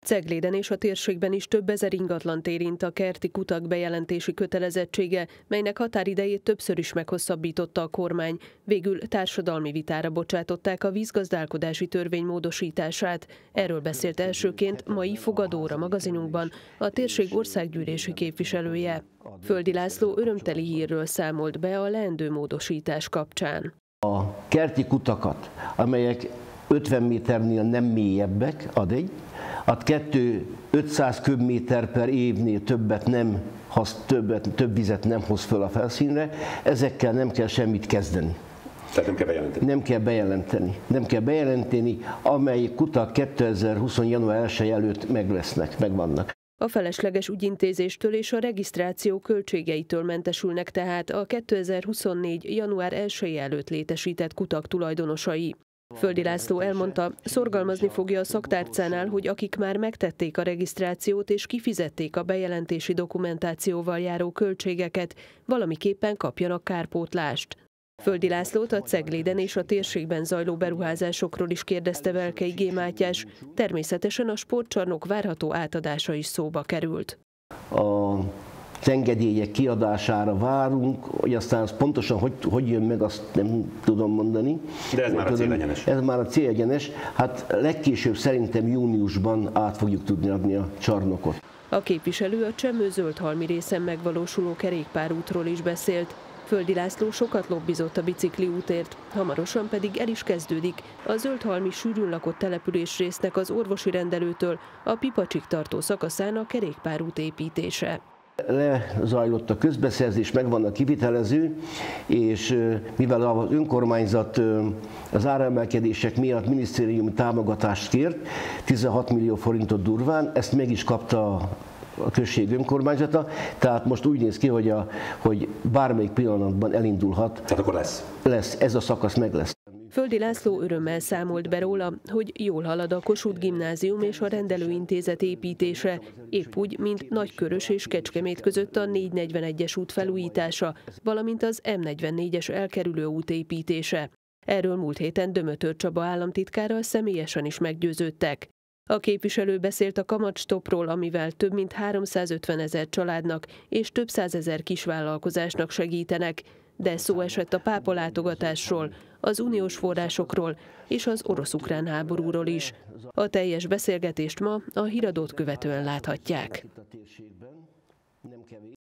Cegléden és a térségben is több ezer ingatlant érint a kerti kutak bejelentési kötelezettsége, melynek határidejét többször is meghosszabbította a kormány. Végül társadalmi vitára bocsátották a vízgazdálkodási törvény módosítását. Erről beszélt elsőként mai Fogadóra magazinunkban a térség országgyűlési képviselője. Földi László örömteli hírről számolt be a leendő módosítás kapcsán. A kerti kutakat, amelyek 50 méternél nem mélyebbek, ad egy, 500 köbméter per évnél több vizet nem hoz föl a felszínre, ezekkel nem kell semmit kezdeni. Tehát nem kell bejelenteni? Nem kell bejelenteni, amely kutak 2020. január 1 előtt megvannak. A felesleges ügyintézéstől és a regisztráció költségeitől mentesülnek tehát a 2024. január 1 előtt létesített kutak tulajdonosai. Földi László elmondta, szorgalmazni fogja a szaktárcánál, hogy akik már megtették a regisztrációt és kifizették a bejelentési dokumentációval járó költségeket, valamiképpen kapjanak kárpótlást. Földi Lászlót a Cegléden és a térségben zajló beruházásokról is kérdezte Velkei G. Mátyás, természetesen a sportcsarnok várható átadása is szóba került. Az engedélyek kiadására várunk, hogy aztán az pontosan hogy jön meg, azt nem tudom mondani. De ez már a célegyenes. Ez már a célegyenes. Hát legkésőbb szerintem júniusban át fogjuk tudni adni a csarnokot. A képviselő a Csemmő-Zöldhalmi részen megvalósuló kerékpárútról is beszélt. Földi László sokat lobbizott a bicikliútért, hamarosan pedig el is kezdődik a Zöldhalmi sűrűn lakott településrésznek az orvosi rendelőtől a Pipacsig tartó szakaszán a kerékpárút építése. Lezajlott a közbeszerzés, megvan a kivitelező, és mivel az önkormányzat az áremelkedések miatt minisztériumi támogatást kért, 16 millió forintot durván, ezt meg is kapta a község önkormányzata, tehát most úgy néz ki, hogy bármelyik pillanatban elindulhat. Tehát akkor lesz, ez a szakasz meg lesz. Földi László örömmel számolt be róla, hogy jól halad a Kossuth Gimnázium és a rendelőintézet építése, épp úgy, mint Nagykörös és Kecskemét között a 441-es út felújítása, valamint az M44-es elkerülő út építése. Erről múlt héten Dömötör Csaba államtitkárral személyesen is meggyőződtek. A képviselő beszélt a kamatstopról, amivel több mint 350 000 családnak és több százezer kisvállalkozásnak segítenek, de szó esett a pápa látogatásról, az uniós forrásokról és az orosz-ukrán háborúról is. A teljes beszélgetést ma a híradót követően láthatják.